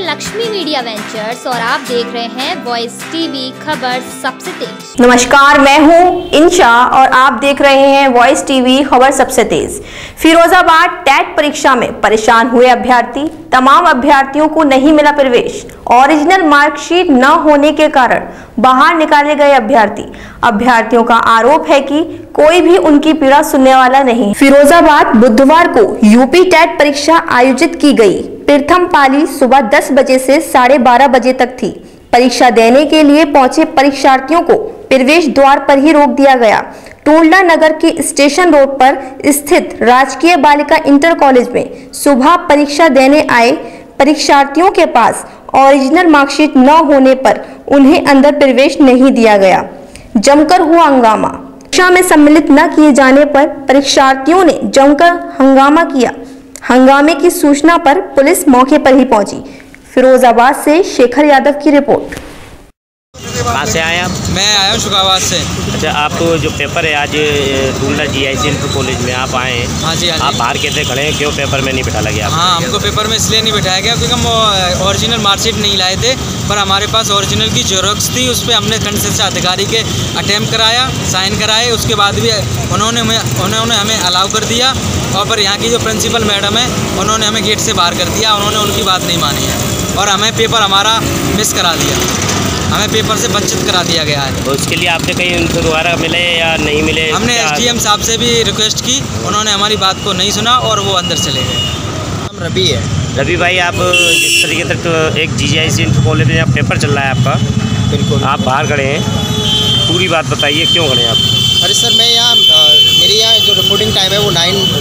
Lakshmi media ventures और आप देख रहे हैं वॉइस टीवी, खबर सबसे तेज। नमस्कार, मैं हूं इंशा और आप देख रहे हैं वॉइस टीवी, खबर सबसे तेज। फिरोजाबाद टेट परीक्षा में परेशान हुए अभ्यर्थी, तमाम अभ्यर्थियों को नहीं मिला प्रवेश। ओरिजिनल मार्कशीट न होने के कारण बाहर निकाले गए अभ्यर्थियों का आरोप है कि कोई भी उनकी पीड़ा सुनने वाला नहीं। फिरोजाबाद बुधवार को यूपी टेट परीक्षा आयोजित की गई। प्रथम पाली सुबह 10 बजे से 12:30 बजे तक थी। परीक्षा देने के लिए पहुंचे परीक्षार्थियों को प्रवेश द्वार पर ही रोक दिया गया। टोलडा नगर के स्टेशन रोड पर स्थित राजकीय बालिका इंटर कॉलेज में सुबह परीक्षा देने आए परीक्षार्थियों के पास ओरिजिनल मार्कशीट न होने पर उन्हें अंदर प्रवेश नहीं दिया गया। जमकर हुआ हंगामा। परीक्षा में सम्मिलित न किए जाने पर परीक्षार्थियों ने जमकर हंगामा किया। हंगामे की सूचना पर पुलिस मौके पर ही पहुंची। फिरोजाबाद से शेखर यादव की रिपोर्ट। कहाँ से आए आप? मैं आया हूँ शुकाबाद से। अच्छा, आप जो पेपर है आज टोलडा जीआईसी इंटर कॉलेज में आप आए हैं। हाँ जी, हाँ जी। आप बाहर कैसे खड़े हैं, क्यों पेपर में नहीं बिठाया गया? हाँ, हमको पेपर में इसलिए नहीं बिठाया गया क्योंकि हम ओरिजिनल मार्कशीट नहीं लाए थे, पर हमारे पास ओरिजिनल की जेरॉक्स थी। उस पर हमने खंड शिक्षा अधिकारी के अटैम्प्ट कराया, साइन कराए। उसके बाद भी उन्होंने हमें अलाउ कर दिया। और पर यहाँ की जो प्रिंसिपल मैडम है उन्होंने हमें गेट से बाहर कर दिया। उन्होंने उनकी बात नहीं मानी है और हमें पेपर हमारा मिस करा दिया। हमें पेपर से वंचित करा दिया गया है। तो इसके लिए आपने कहीं उनको दोबारा मिले या नहीं मिले? हमने एसडीएम साहब से भी रिक्वेस्ट की, उन्होंने हमारी बात को नहीं सुना और वो अंदर चले गए। हम रवि है। रवि भाई, आप जिस तरीके तक एक जीआईसी इंटर कॉलेज में पेपर चल रहा है आपका, बिल्कुल आप बाहर खड़े हैं, पूरी बात बताइए क्यों खड़े हैं आप? अरे सर, मैं यहाँ मेरे यहाँ जो रिपोर्टिंग टाइम है वो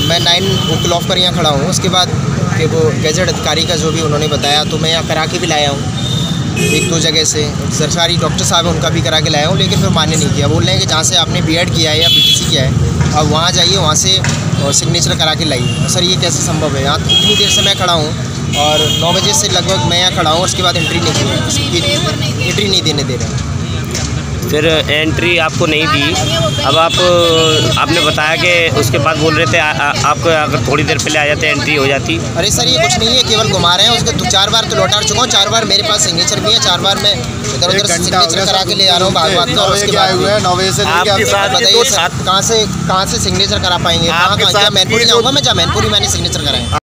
9 पर यहाँ खड़ा हूँ। उसके बाद कि वो गैजेट अधिकारी का जो भी उन्होंने बताया, तो मैं यहाँ करा के भी लाया हूँ 1-2 जगह से। सरकारी डॉक्टर साहब है उनका भी करा के लाया हूँ, लेकिन फिर मान्य नहीं किया। बोल रहे हैं कि जहाँ से आपने बीएड किया है या पीटीसी किया है अब वहाँ जाइए, वहाँ से सिग्नेचर करा के लाइए। सर, ये कैसे संभव है? यहाँ इतनी देर से मैं खड़ा हूँ और 9 बजे से लगभग मैं यहाँ खड़ा हूँ। उसके बाद एंट्री नहीं की, एंट्री नहीं देने दे रहे हैं। फिर एंट्री आपको नहीं दी। अब आपने बताया कि उसके बाद बोल रहे थे आपको अगर थोड़ी देर पहले आ जाते एंट्री हो जाती। अरे सर, ये कुछ नहीं है, केवल घुमा रहे हैं। उसके 4 बार तो लौटा चुका हूँ। 4 बार मेरे पास सिग्नेचर भी है। 4 बार मैं इधर उधर सिग्नेचर करा के ले आ रहा हूँ भागवत का। उसके बाद 9 बजे से बताइए कहाँ से सिग्नेचर करा पाएंगे? कहाँ मैनपुरी जाऊँगा मैं, जहाँ मैनपुरी मैंने सिग्नेचर कराए।